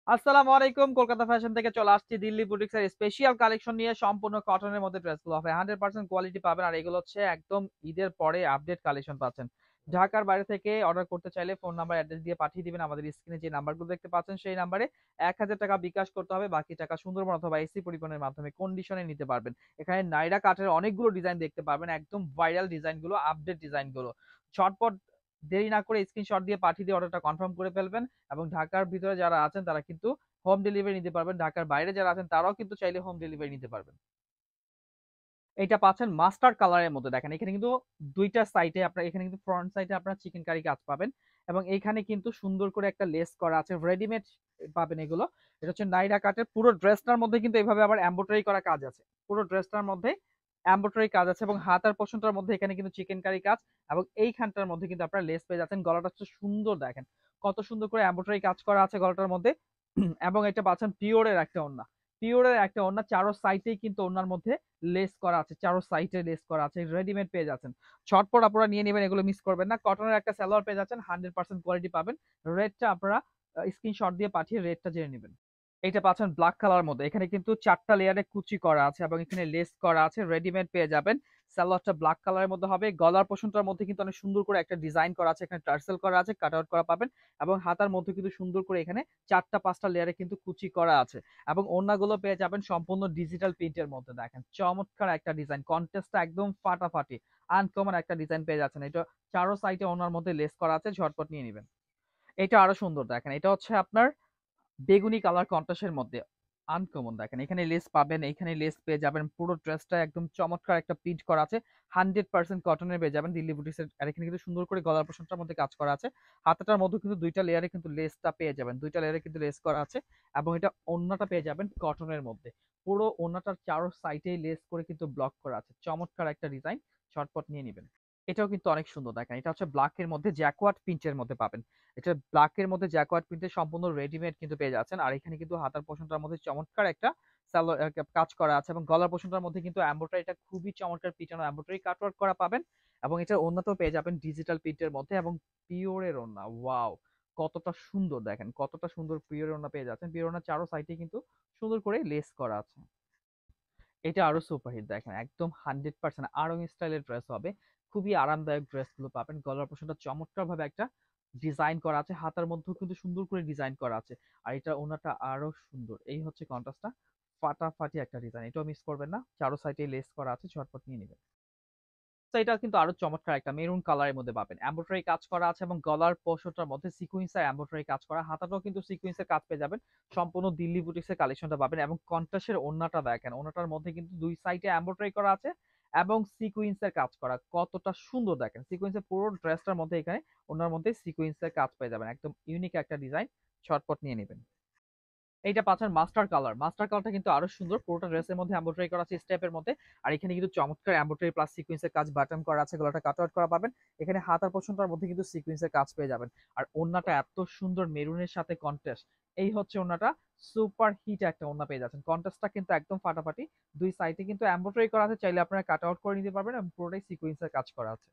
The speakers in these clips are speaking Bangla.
আসসালামু আলাইকুম। কলকাতা ফ্যাশন থেকে চলে আসছি দিল্লি বুটিক্সের স্পেশাল কালেকশন নিয়ে। সম্পূর্ণ কটনের মধ্যে ড্রেসগুলো হবে 100% কোয়ালিটি পাবেন। আর এগুলো হচ্ছে একদম ঈদের পরে আপডেট কালেকশন পাচ্ছেন। ঢাকার বাইরে থেকে অর্ডার করতে চাইলে ফোন নাম্বার অ্যাড্রেস দিয়ে পাঠিয়ে দিবেন। আমাদের স্ক্রিনে যে নাম্বারগুলো দেখতে পাচ্ছেন সেই নাম্বারে ১,০০০ টাকা বিকাশ করতে হবে, বাকি টাকা সুন্দরবন অথবা এসি পরিবহনের মাধ্যমে কন্ডিশনে নিতে পারবেন। এখানে নাইরা কাঠের অনেকগুলো ডিজাইন দেখতে পারবেন, একদম ভাইরাল ডিজাইনগুলো, আপডেট ডিজাইনগুলো। ঝটপট দেরি না করে স্ক্রিনশট দিয়ে পাঠিয়ে দিয়ে অর্ডারটা কনফার্ম করে ফেলবেন। এবং ঢাকার ভিতরে যারা আছেন তারা কিন্তু হোম ডেলিভারি নিতে পারবেন। ঢাকার বাইরে যারা আছেন তারাও কিন্তু চাইলে হোম ডেলিভারি নিতে পারবেন। এটা পাচ্ছেন মাস্টার্ড কালারের মধ্যে। দেখেন এখানে কিন্তু দুইটা সাইডে আপনার, এখানে কিন্তু ফ্রন্ট সাইডে আপনার চিকেন কারি কাজ পাবেন এবং এইখানে কিন্তু সুন্দর করে একটা লেস করা আছে, রেডিমেড পাবেন এগুলো। এটা হচ্ছে নাইরা কাটের। পুরো ড্রেসটার মধ্যে কিন্তু এইভাবে আবার এমব্রয়ডারি করা কাজ আছে। পুরো ড্রেসটার মধ্যে এমব্রয়ডারি কাজ আছে এবং হাতার পোর্শনটার মধ্যে এখানে কিন্তু চিকেন কারি কাজ এবং এইখানটার মধ্যে কিন্তু আপনার লেস পেয়ে যাচ্ছেন। গলাটা হচ্ছে সুন্দর, দেখেন কত সুন্দর করে এমব্রয়ডারি কাজ করা আছে গলাটার মধ্যে। এবং এটা পাচ্ছেন পিওরের একটা ওড়না। পিওরের একটা ওড়না, চারো সাইডেই কিন্তু ওড়নার মধ্যে লেস করা আছে, চারো সাইডে লেস করা আছে, রেডিমেড পেয়ে যাচ্ছেন। ঝটপট আপনারা নিয়ে নেবেন, এগুলো মিস করবেন না। কটনের একটা সালোয়ার পেয়ে যাচ্ছেন, 100% কোয়ালিটি পাবেন। রেটটা আপনারা স্ক্রিনশট দিয়ে পাঠিয়ে রেটটা জেনে নেবেন। এইটা পাচ্ছেন ব্ল্যাক কালার মধ্যে। এখানে কিন্তু ৪টা লেয়ারে কুচি করা আছে এবং এখানে লেস করা আছে, রেডিমেড পেয়ে যাবেন। সালোয়ারটা ব্ল্যাক কালারের মধ্যে হবে। গলার পোর্শনটার মধ্যে কিন্তু অনেক সুন্দর করে একটা ডিজাইন করা আছে, এখানে টার্সেল করা আছে, কাট আউট করা পাবেন। এবং হাতার মধ্যে কিন্তু সুন্দর করে এখানে ৪টা ৫টা লেয়ারে কিন্তু কুচি করা আছে। এবং ওড়নাগুলো পেয়ে যাবেন সম্পূর্ণ ডিজিটাল প্রিন্টের মধ্যে। দেখেন চমৎকার একটা ডিজাইন, কন্ট্রাস্টটা একদম ফাটাফাটি, আনকমন একটা ডিজাইন পেয়ে যাচ্ছেন। এটা চারো সাইডে ওড়নার মধ্যে লেস করা আছে, ঝটপট নিয়ে নেবেন। এটা আরো সুন্দর, দেখেন এটা হচ্ছে আপনার বেগুনি কালার কন্ট্রাস্টের মধ্যে, আনকমন। দেখেন এখানে লেস পাবেন, এখানে লেস পেয়ে যাবেন। পুরো ড্রেসটা একদম চমৎকার একটা প্রিন্ট করা আছে, 100% কটনের পেয়ে যাবেন দিল্লি বুটিক্সের। আর এখানে কিন্তু সুন্দর করে গলার পোর্শনটার মধ্যে কাজ করা আছে। হাতাটার মধ্যে কিন্তু দুইটা লেয়ারে কিন্তু লেসটা পেয়ে যাবেন, দুইটা লেয়ারে কিন্তু লেস করা আছে। এবং এটা ওড়নাটা পেয়ে যাবেন কটনের মধ্যে। পুরো ওড়নাটার চারো সাইডে লেস করে কিন্তু ব্লক করা আছে, চমৎকার একটা ডিজাইন। ঝটপট নিয়ে নেবেন। এটাও কিন্তু অনেক সুন্দর। দেখেন এটা হচ্ছে ব্ল্যাক এর মধ্যে জ্যাকোয়ার্ড প্রিন্টের মধ্যে পাবেন। এটা ব্ল্যাক এর মধ্যে জ্যাকোয়ার্ড প্রিন্টের সম্পূর্ণ রেডিমেড কিন্তু পেয়ে যাচ্ছেন। আর এখানে কিন্তু হাতার পোর্শনটার মধ্যে চমৎকার একটা কাজ করা আছে এবং গলার পোর্শনটার মধ্যে কিন্তু এমব্রয়ডারিটা খুবই চমৎকার পিটানো এমব্রয়ডারি কাটওয়ার্ক করা পাবেন। এবং এটার ওড়নাটাও পেয়ে যাবেন ডিজিটাল প্রিন্টের মধ্যে এবং পিওরের ওড়না। ওয়াও, কতটা সুন্দর, দেখেন কতটা সুন্দর পিওর ওড়না পেয়ে যাচ্ছেন। পিওর ওড়নার চারো সাইডে কিন্তু সুন্দর করে লেস করা আছে। এটা আরো সুপারহিট, দেখেন একদম 100% আরং স্টাইলের ড্রেস হবে। খুবই আরামদায়ক ড্রেসগুলো পাবেন। গলার পোর্শনটা চমৎকার ভাবে একটা ডিজাইন করা আছে, হাতার মধ্যেও কিন্তু সুন্দর করে ডিজাইন করা আছে। আর এটা ওনাটা আরো সুন্দর। এই হচ্ছে কন্ট্রাস্টটা, ফাটাফাটি একটা ডিজাইন, এটাও মিস করবেন না। চারো সাইডে লেস করা আছে, ঝটপট নিয়ে নেবেন। তো এটা কিন্তু আরো চমৎকার একটা মেরুন কালারের মধ্যে পাবেন। এমব্রয়ডারি কাজ করা আছে এবং গলার পোর্শনটার মধ্যে সিকোয়েন্সের এমব্রয়ডারি কাজ করা, হাতাটাও কিন্তু সিকোয়েন্সের কাজ পেয়ে যাবেন। সম্পূর্ণ দিল্লি বুটিক্সের কালেকশনটা পাবেন। এবং কন্ট্রাস্টের ওড়নাটা দেখেন, ওড়নাটার মধ্যে কিন্তু দুই সাইডে এমব্রয়ডারি করা আছে এবং সিকোয়েন্সের কাজ করা, কতটা সুন্দর। দেখেন সিকোয়েন্সের পুরো ড্রেসটার মধ্যে এখানে ওড়নার মধ্যে সিকোয়েন্সের কাজ পেয়ে যাবেন, একদম ইউনিক একটা ডিজাইন। ছটপট নিয়ে নেবেন। এইটা পাচ্ছেন মাস্টার কালার। মাস্টার কালারটা কিন্তু আরো সুন্দর, পুরোটা ড্রেসের মধ্যে এমব্রয়ডারি করা আছে স্টেপের মধ্যে। আর এখানে কিন্তু চমৎকার এমব্রয়ডারি প্লাস সিকোয়েন্সের কাজ, বাটন করা আছে, গলাটা কাট আউট করা পাবেন। এখানে হাতার পোর্শনটার মধ্যে কিন্তু সিকোয়েন্সের কাজ পেয়ে যাবেন। আর ওড়নাটা এত সুন্দর মেরুনের সাথে কন্ট্রাস্ট, এই হচ্ছে ওড়নাটা। সুপার হিট একটা ওড়না পেয়ে যাচ্ছেন, কন্ট্রাস্টটা কিন্তু একদম ফাটাফাটি। দুই সাইডে কিন্তু এমব্রয়ডারি করা আছে, চাইলে আপনারা কাট আউট করে নিতে পারবেন এবং পুরোটাই সিকোয়েন্সের কাজ করা আছে।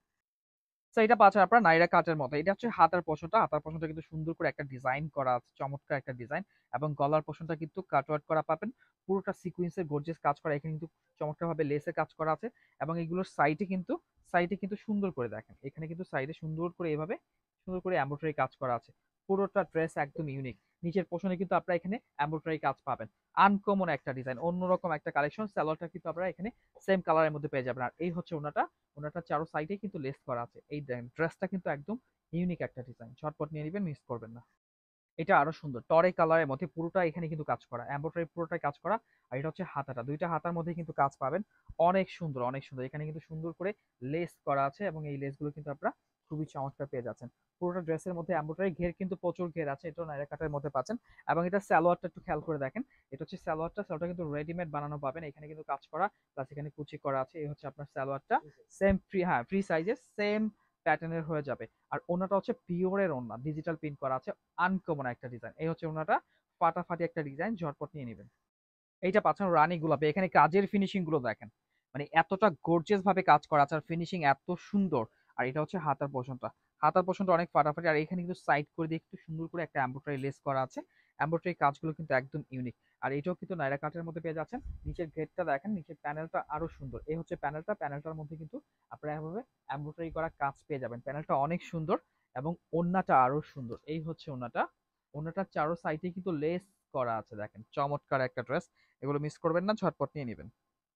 তো এটা পাচ্ছেন আপনার নাইরা কাটের মতো। এটা হচ্ছে হাতার পোর্শনটা, হাতার পোর্শনটা কিন্তু সুন্দর করে একটা ডিজাইন করা আছে, চমৎকার একটা ডিজাইন। এবং গলার পোর্শনটা কিন্তু কাটওয়ার্ক করা পাবেন, পুরোটা সিকোয়েন্সের গর্জিয়াস কাজ করা। এখানে কিন্তু চমৎকার ভাবে লেসের কাজ করা আছে। এবং এগুলোর সাইডে কিন্তু সুন্দর করে দেখেন, এখানে কিন্তু সাইডে সুন্দর করে এভাবে সুন্দর করে এমব্রয়ডারি কাজ করা আছে। পুরোটা ড্রেস একদম ইউনিক। নিচের পোর্শনে কিন্তু আপনারা এখানে এমব্রয়ডারি কাজ পাবেন। আনকমন একটা ডিজাইন, অন্যরকম একটা কালেকশন। সালোয়ারটা কিন্তু আপনারা এখানে সেম কালারের মধ্যে পেয়ে যাবেন। আর এই হচ্ছে ওনাটা, ওনাটার চারো সাইডে কিন্তু লেস করা আছে। এই দেখেন ড্রেসটা কিন্তু একদম ইউনিক একটা ডিজাইন, ঝটপট নিয়ে নেবেন, মিস করবেন না। এটা আরো সুন্দর, টরে কালারের মধ্যে পুরোটা এখানে কিন্তু কাজ করা, এমব্রয়ডারি পুরোটাই কাজ করা। আর এটা হচ্ছে হাতাটা, দুইটা হাতার মধ্যে কিন্তু কাজ পাবেন। অনেক সুন্দর, অনেক সুন্দর। এখানে কিন্তু সুন্দর করে লেস করা আছে এবং এই লেসগুলো কিন্তু আপনারা খুবই চমৎকার পেয়ে যাচ্ছেন। পুরোটা ড্রেসের মধ্যে এমব্রয়ডারি ঘের কিন্তু প্রচুর ঘের আছে, এটা নাইরা কাটের মধ্যে পাচ্ছেন। এবং এটা সালোয়ারটা একটু খেয়াল করে দেখেন, এটা হচ্ছে সালোয়ারটা কিন্তু রেডিমেড বানানো পাবেন। এখানে কিন্তু কাজ করা প্লাস এখানে কুচি করা আছে। এই হচ্ছে আপনার সালোয়ারটা, সেম ফ্রি, হ্যাঁ ফ্রি সাইজের সেম প্যাটার্নের হয়ে যাবে। আর ওনাটা হচ্ছে পিওরের ওনা, ডিজিটাল প্রিন্ট করা আছে, আনকমন একটা ডিজাইন। এই হচ্ছে ওনাটা, ফাটাফাটি একটা ডিজাইন, ঝটপট নিয়ে নেবেন। এইটা পাচ্ছেন রানী গোলাপে। এখানে কাজের ফিনিশিং গুলো দেখেন, মানে এতটা গর্জিয়াস ভাবে কাজ করা আছে আর ফিনিশিং এত সুন্দর। আর এটা হচ্ছে হাতার পোর্শনটা, হাতার পোর্শনটা অনেক ফাটাফাটি। আর এখানে কিন্তু সাইড করে দিয়ে একটু সুন্দর করে একটা এমব্রয়ডারি লেস করা আছে এমব্রয়ডারি কাজগুলো কিন্তু একদম ইউনিক। আর এটাও কিন্তু নায়রা কাটের মধ্যে পেয়ে যাচ্ছেন। নিচের ঘেরটা দেখেন, নিচের প্যানেলটা আরো সুন্দর। এই হচ্ছে প্যানেলটার মধ্যে কিন্তু আপনারা এভাবে এমব্রয়ডারি করা কাজ পেয়ে যাবেন। প্যানেলটা অনেক সুন্দর এবং ওড়নাটা আরো সুন্দর। এই হচ্ছে ওড়নাটা। ওড়নাটার চারো সাইডে কিন্তু লেস করা আছে, দেখেন চমৎকার একটা ড্রেস। এগুলো মিস করবেন না, ঝটপট নিয়ে নেবেন।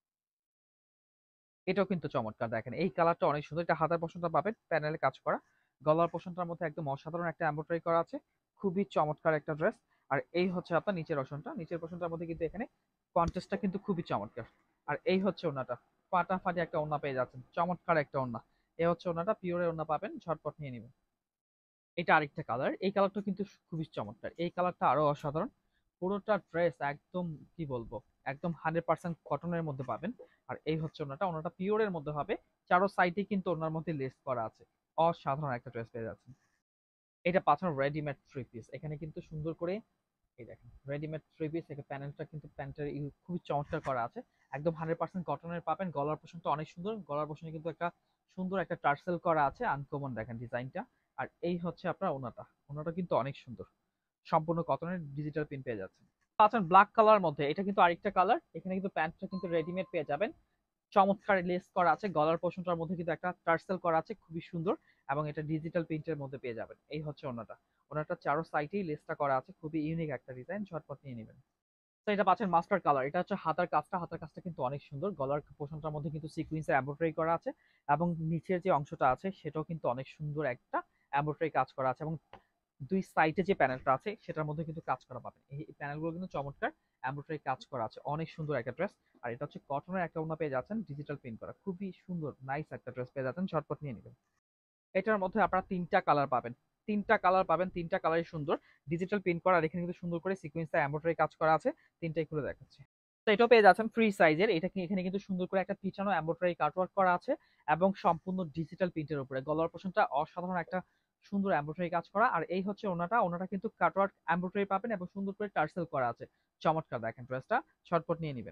এটাও কিন্তু চমৎকার, দেখেন এই কালারটা অনেক সুন্দর। এটা হাতার পোর্শনটা পাবেন প্যানেলে কাজ করা, গলার পোর্শনটার মধ্যে একদম অসাধারণ একটা এমব্রয়ডারি করা আছে, খুবই চমৎকার একটা ড্রেস। আর এই হচ্ছে আপনার নিচের পোর্শনটা, নিচের পোর্শনটার মধ্যে কিন্তু এখানে কন্ট্রাস্টটা কিন্তু খুবই চমৎকার। আর এই হচ্ছে ওড়নাটা, ফাটাফাটি একটা ওড়না পেয়ে যাচ্ছেন, চমৎকার একটা ওড়না। এই হচ্ছে ওড়নাটা, পিওরের ওড়না পাবেন, ঝটপট নিয়ে নেবেন। এটা আরেকটা কালার, এই কালারটা কিন্তু খুবই চমৎকার, এই কালারটা আরো অসাধারণ। পুরোটা ড্রেস একদম কি বলবো, একদম 100% কটনের মধ্যে পাবেন। আর এই হচ্ছে ওনাটা, ওনাটা পিওরের মধ্যে হবে, চারো সাইডে কিন্তু ওনার মধ্যে লেস করা আছে। অসাধারণ একটা ড্রেস পেয়ে যাচ্ছেন। এটা পাঠানো রেডিমেড থ্রি পিস, এখানে কিন্তু সুন্দর করে এই দেখেন রেডিমেড থ্রি পিস। এখানে প্যানেলটা কিন্তু প্যান্টের খুবই চমৎকার করা আছে, একদম 100% কটনের পাবেন। গলার পোর্শনটা অনেক সুন্দর, গলার পোর্শনে কিন্তু একটা সুন্দর একটা টার্সেল করা আছে, আনকমন দেখেন ডিজাইনটা। আর এই হচ্ছে আপনার ওনাটা, ওনাটা কিন্তু অনেক সুন্দর, সম্পূর্ণ কটনের ডিজিটাল প্রিন্ট পেয়ে যাচ্ছে। পাচ্ছেন ব্ল্যাক কালার মধ্যে, এটা কিন্তু আরেকটা কালার। এখানে কিন্তু প্যান্টটা কিন্তু রেডিমেড পেয়ে যাবেন, চমৎকার লেস করা আছে, গলার পোর্শনটার মধ্যে কিন্তু একটা টার্সেল করা আছে, খুবই সুন্দর। এবং এটা ডিজিটাল প্রিন্টের মধ্যে পেয়ে যাবেন। এই হচ্ছে ওনাটা, ওনাটা চারো সাইডেই লেসটা করা আছে, খুবই ইউনিক একটা ডিজাইন, ঝটপট নিয়ে নেবেন। তো এটা পাচ্ছেন মাস্টার কালার, এটা হচ্ছে হাতার কাজটা, হাতার কাজটা কিন্তু অনেক সুন্দর। গলার পোর্শনটার মধ্যে কিন্তু সিকুয়েন্সে এমব্রয়ডারি করা আছে এবং নিচের যে অংশটা আছে সেটাও কিন্তু অনেক সুন্দর একটা এমব্রয়ডারি কাজ করা আছে। এবং দুই সাইডে যে প্যানেলটা আছে সেটার মধ্যে কিন্তু কাজ করা পাবেন। এই প্যানেলগুলো কিন্তু চমৎকার এমব্রয়ডারি কাজ করা আছে, অনেক সুন্দর একটা ড্রেস। আর এটা হচ্ছে কটনের একটা ওড়না পেয়ে যাচ্ছেন, ডিজিটাল প্রিন্ট করা, খুবই সুন্দর নাইস একটা ড্রেস পেয়ে যাচ্ছেন, ঝটপট নিয়ে নেবেন। এটার মধ্যে আপনারা তিনটা কালার পাবেন, তিনটা কালার পাবেন, তিনটা কালারই সুন্দর, ডিজিটাল প্রিন্ট করা। আর এখানে কিন্তু সুন্দর করে সিকোয়েন্সে এমব্রয়ডারি কাজ করা আছে, তিনটাই খুলে দেখাচ্ছি। তো এটাও পেয়ে যাচ্ছেন ফ্রি সাইজের। এটা কি এখানে কিন্তু সুন্দর করে একটা পিছানো এমব্রয়ডারি কাটওয়ার্ক করা আছে এবং সম্পূর্ণ ডিজিটাল প্রিন্টের উপরে। গলার পোর্শনটা অসাধারণ একটা সুন্দর এমব্রয়ডারি কাজ করা। আর এই হচ্ছে ওনাটা, ওনাটা কিন্তু কাটওয়ার্ক এমব্রয়ডারি পাবেন এবং সুন্দর করে টার্সেল করা আছে, চমৎকার দেখেন ড্রেসটা, ছটপট নিয়ে নেবেন।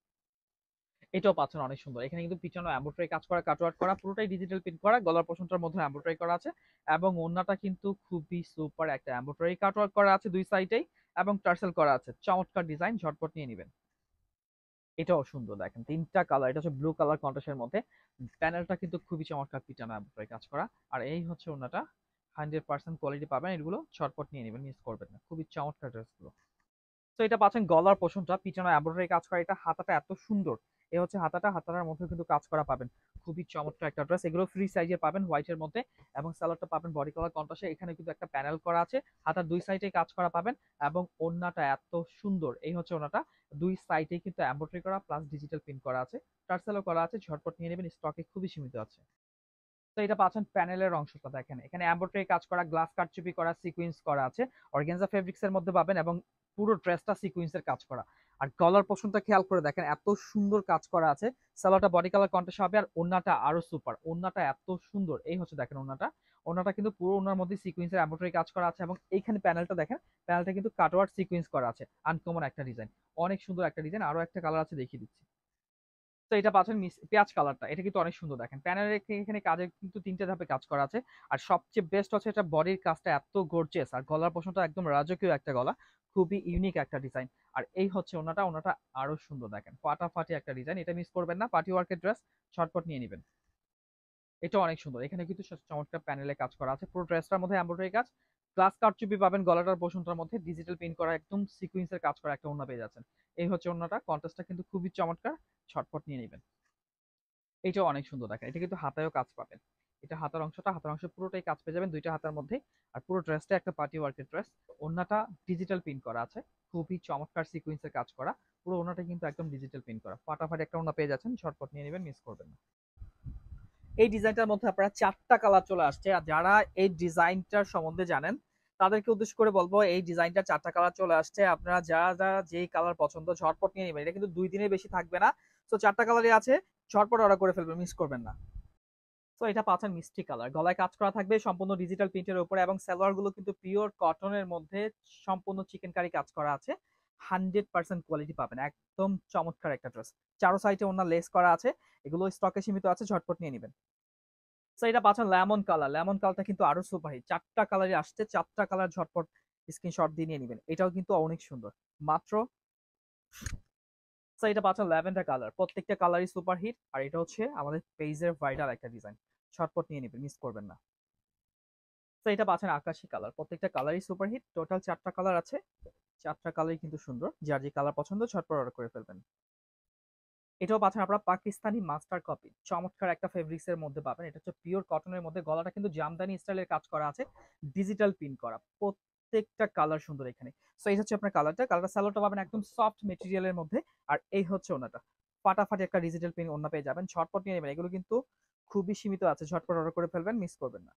এটাও পাচ্ছেন অনেক সুন্দর, এখানে কিন্তু পিছনে এমব্রয়ডারি কাজ করা, কাটওয়ার্ক করা, পুরোটাই ডিজিটাল প্রিন্ট করা, গলার পোর্শনটার মধ্যে এমব্রয়ডারি করা আছে এবং ওড়নাটা কিন্তু খুবই সুপার একটা এমব্রয়ডারি কাটওয়ার্ক করা আছে দুই সাইডেই এবং টার্সেল করা আছে, চমৎকার ডিজাইন, ঝটপট নিয়ে নেবেন। এটাও সুন্দর, দেখেন তিনটা কালার, এটা হচ্ছে ব্লু কালার কন্ট্রাস্টের মধ্যে, প্যানেলটা কিন্তু খুবই চমৎকার পিটানো এমব্রয়ডারি কাজ করা। আর এই হচ্ছে ওড়নাটা, 100% কোয়ালিটি পাবেন, এগুলো ছটপট নিয়ে নেবেন, মিস করবেন না, খুবই চমৎকার ড্রেসগুলো। তো এটা পাচ্ছেন গলার পোর্শনটা, পিছনে এমব্রয়ডারি কাজ করা, এটা হাতাটা এত সুন্দর। এই হচ্ছে হাতাটা, হাতাটার মধ্যে কিন্তু কাজ করা পাবেন, খুবই চমৎকার একটা ড্রেস। এগুলো ফ্রি সাইজে পাবেন হোয়াইটের মধ্যে এবং সালোয়ারটা পাবেন বডি কালার কন্ট্রাস্টে। এখানে কিন্তু একটা প্যানেল করা আছে, হাতার দুই সাইডে কাজ করা পাবেন এবং ওড়নাটা এত সুন্দর। এই হচ্ছে ওড়নাটা, দুই সাইডে কিন্তু এমব্রয়ডারি করা প্লাস ডিজিটাল প্রিন্ট করা আছে, টার্সেলও করা আছে, ঝটপট নিয়ে নেবেন, স্টকে খুবই সীমিত আছে। তো এটা পাচ্ছেন প্যানেলের অংশটা, দেখেন এখানে এমব্রয়ডারি কাজ করা, গ্লাস কারচুপি করা, সিকোয়েন্স করা আছে, অর্গানজা ফেব্রিক্স এর মধ্যে পাবেন এবং পুরো ড্রেসটা সিকোয়েন্সের কাজ করা। আর গলার পোর্শনটা খেয়াল করে দেখেন, এত সুন্দর কাজ করা আছে, সালোয়ারটা বডি কালার কন্ট্রাস্ট হবে আর ওড়নাটা আরো সুপার, ওড়নাটা এত সুন্দর। এই হচ্ছে দেখেন ওড়নাটা, ওড়নাটা কিন্তু পুরো ওড়নার মধ্যে সিকোয়েন্সের এমব্রয়ডারি কাজ করা আছে এবং এইখানে প্যানেলটা দেখেন, প্যানেলটা কিন্তু কাটওয়ার্ক সিকোয়েন্স করা আছে, আনকমন একটা ডিজাইন, অনেক সুন্দর একটা ডিজাইন। আরো একটা কালার আছে, দেখিয়ে দিচ্ছি। তো এটা পাচ্ছেন পেঁয়াজ কালারটা, এটা কিন্তু অনেক সুন্দর, দেখেন প্যানেলের এখানে কাজে কিন্তু তিনটে ধাপে কাজ করা আছে। আর সবচেয়ে বেস্ট হচ্ছে এটা বডির কাজটা এত গর্জিয়াস, আর গলার পোর্শনটা একদম রাজকীয় একটা গলা, খুবই ইউনিক একটা ডিজাইন। আর এই হচ্ছে ওনাটা, ওনাটা আরো সুন্দর, দেখেন ফাটাফাটি একটা ডিজাইন, এটা মিস করবেন না, পার্টি ওয়ার্কের ড্রেস, শর্টকাট নিয়ে নেবেন। এটা অনেক সুন্দর, এখানে কিন্তু চমৎকার প্যানেলে কাজ করা আছে, পুরো ড্রেসটার মধ্যে এমব্রয়ডারি কাজ, গ্লাস কারচুপি পাবেন গলাটার পোর্শনটার মধ্যে, ডিজিটাল প্রিন্ট করা, একদম সিকোয়েন্সের কাজ করা একটা ওড়না পেয়ে যাচ্ছেন। এই হচ্ছে ওড়নাটা, কন্ট্রাস্টটা কিন্তু খুবই চমৎকার, ছটফট নিয়ে নেবেন। এটাও অনেক সুন্দর, দেখেন এটা কিন্তু হাতায়ও কাজ পাবেন, এটা হাতার অংশটা, হাতার অংশ পুরোটাই কাজ পেয়ে যাবেন দুইটা হাতার মধ্যে। আর পুরো ড্রেসটা একটা পার্টি ওয়ার্কের ড্রেস, ওড়নাটা ডিজিটাল প্রিন্ট করা আছে, খুবই চমৎকার সিকোয়েন্সের কাজ করা, পুরো ওড়নাটা কিন্তু একদম ডিজিটাল প্রিন্ট করা, ফাটাফাটি একটা ওড়না পেয়ে যাচ্ছেন, ঝটপট নিয়ে নেবেন, মিস করবেন না। এই ডিজাইনটার মধ্যে আপনারা চারটা কালার চলে আসছে, আর যারা এই ডিজাইনটার সম্বন্ধে জানেন তাদেরকে উদ্দেশ্য করে বলবো, এই ডিজাইনটা চারটা কালার চলে আসছে, আপনারা যারা যারা যেই কালার পছন্দ ঝটপট নিয়ে নেবেন, এটা কিন্তু 2 দিনের বেশি থাকবে না। তো চারটা কালারই আছে, ঝটপট অর্ডার করে ফেলবেন, মিস করবেন না। তো এটা পাচ্ছেন মিষ্টি কালার, গলায় কাজ করা থাকবে সম্পূর্ণ ডিজিটাল প্রিন্টের উপরে এবং সালোয়ার গুলো কিন্তু পিওর কটনের মধ্যে সম্পূর্ণ চিকেন কারি কাজ করা আছে, 100% কোয়ালিটি পাবেন, একদম চমৎকার একটা ড্রেস। চারো সাইডে ওনার লেস করা আছে, এগুলো স্টকে সীমিত আছে, ঝটপট নিয়ে নেবেন। তো এটা পাচ্ছেন লেমন কালার, লেমন কালারটা কিন্তু আরো সুপারহিট, চারটা কালারই আসছে, চারটা কালার ঝটপট স্ক্রিনশট দিয়ে নিয়ে নেবেন। এটাও কিন্তু অনেক সুন্দর, মাত্র। সো এটা পাচ্ছেন ল্যাভেন্ডার কালার, প্রত্যেকটা কালারই সুপার হিট। আর এটা হচ্ছে আমাদের পেজের ভাইরাল একটা ডিজাইন, শর্টপট নিয়ে নেবেন, মিস করবেন না। তো এটা পাচ্ছেন আকাশি কালার, প্রত্যেকটা কালারই সুপার হিট। টোটাল 4টা কালার আছে, 4টা কালারই কিন্তু সুন্দর। যার যে কালার পছন্দ ঝটপট অর্ডার করে ফেলবেন। এটাও পাচ্ছেন আপনারা পাকিস্তানি মাস্টার কপি, চমৎকার একটা ফেব্রিক্স এর মধ্যে পাবেন। এটা হচ্ছে পিওর কটনের মধ্যে, গলাটা কিন্তু জামদানি স্টাইলের কাজ করা আছে, ডিজিটাল প্রিন্ট করা, প্রত্যেকটা কালার সুন্দর এখানে। সো এই হচ্ছে আপনার কালারটা সালোয়ারটা পাবেন একদম সফট মেটেরিয়ালের মধ্যে। আর এই হচ্ছে ওনাটা, ফাটাফাটি একটা ডিজিটাল প্রিন্ট ওনা পেয়ে যাবেন। ঝটপট নিয়ে নেবেন, এগুলো কিন্তু খুবই সীমিত আছে, ঝটপট অর্ডার করে ফেলবেন, মিস করবেন না।